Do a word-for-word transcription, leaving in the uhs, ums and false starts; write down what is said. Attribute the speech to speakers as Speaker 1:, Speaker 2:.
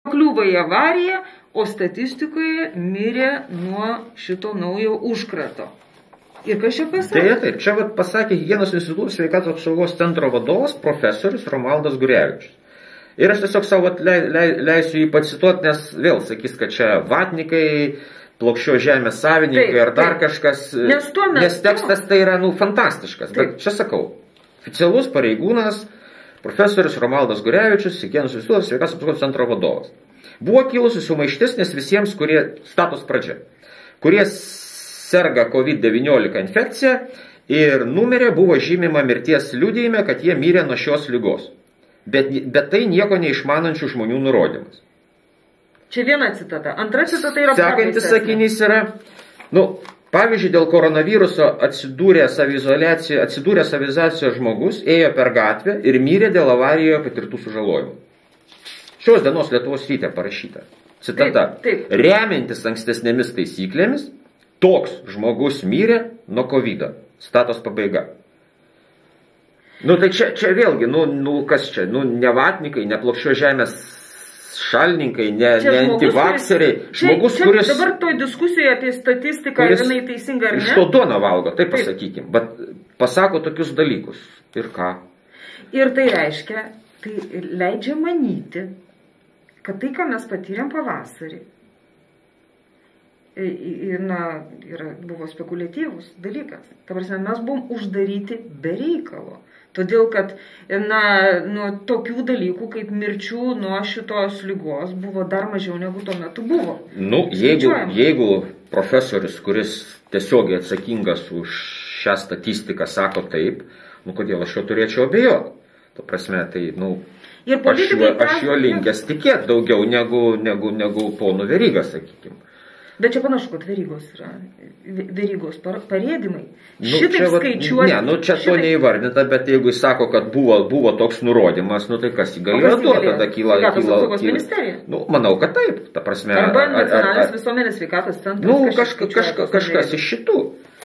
Speaker 1: Kliūva į avariją, o statistikoje mirė nuo šito naujo užkrato. Ir kas čia pasakė?
Speaker 2: Tai taip, čia vat pasakė Higienos instituto sveikatos apsaugos centro vadovas profesorius Romualdas Gurevičius. Ir aš tiesiog savo le, le, leisiu jį pacituoti, nes vėl sakys, kad čia vatnikai, plokščio žemės savininkai taip, ar dar taip. Kažkas.
Speaker 1: Nes, mes,
Speaker 2: nes tekstas tai yra nu, fantastiškas. Taip. Bet čia sakau, oficialus pareigūnas profesorius Romualdas Gurevičius, Higienos instituto sveikatos apsaugos centro vadovas. Buvo kilusi sumaištis, nes visiems, kurie, status pradžia, kurie serga COVID devyniolika infekcija ir numirė, buvo žymima mirties liudijime, kad jie mirė nuo šios ligos. Bet, bet tai nieko neišmanančių žmonių nurodymas.
Speaker 1: Čia viena citata. Antra citata yra...
Speaker 2: Sekantis sakinys yra, nu, pavyzdžiui, dėl koronaviruso atsidūrė saviizoliacijoje, atsidūrė saviizoliacijoje žmogus, ėjo per gatvę ir mirė dėl avarijoje patirtų sužalojimų. Šios dienos Lietuvos ryte parašyta. Citata.
Speaker 1: Taip, taip.
Speaker 2: Remiantis ankstesnėmis taisyklėmis, toks žmogus mirė nuo kovido. Statos pabaiga. Nu tai čia, čia vėlgi, nu, nu kas čia, nu ne vatnikai, ne plokščio žemės šalininkai, ne, ne antivakseriai. Žmogus,
Speaker 1: čia,
Speaker 2: kuris...
Speaker 1: Dabar toj diskusijoje apie statistiką, ar jinai teisinga ar ne?
Speaker 2: Iš to duoną valgo, taip pasakykim. Bet pasako tokius dalykus. Ir ką? Ir
Speaker 1: tai reiškia, tai leidžia manyti, kad tai, ką mes patyrėm pavasarį, ir, na, yra, buvo spekuliatyvus dalykas. Ta prasme, mes buvom uždaryti be reikalo. Todėl, kad, na, nuo tokių dalykų kaip mirčių nuo šitos ligos buvo dar mažiau negu tuo metu buvo.
Speaker 2: Nu, jeigu, jeigu profesorius, kuris tiesiogiai atsakingas už šią statistiką, sako taip, nu, kodėl aš jo turėčiau abejoti? Ta prasme, tai, nu, aš jo, aš jo linkęs tikėti daugiau negu, negu, negu ponų Veryga, sakykime.
Speaker 1: Bet čia panašu, kad Verygos yra, Verygos parėdimai.
Speaker 2: Nu,
Speaker 1: šitaip skaičiuoti.
Speaker 2: Ne, nu čia šitai... to neįvardinta, bet jeigu jis sako, kad buvo, buvo toks nurodymas, nu tai kas jį galėjo duoti, tada kyla...
Speaker 1: Sveikatos apsaugos ministerija?
Speaker 2: Nu, manau, kad taip, ta prasme...
Speaker 1: Arba nacionalinis visuomenės sveikatos centras.
Speaker 2: Nu, kažkas, kažkas, kažkas iš šitų.